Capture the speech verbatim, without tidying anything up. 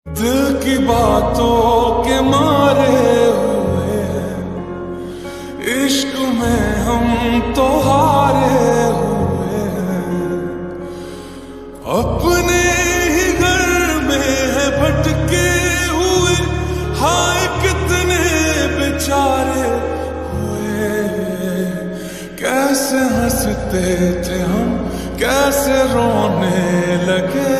दिल की बातों के मारे हुए इश्क में हम तो हारे हुए अपने ही घर में है भटके हुए। हाय कितने बेचारे हुए, कैसे हंसते थे हम, कैसे रोने लगे।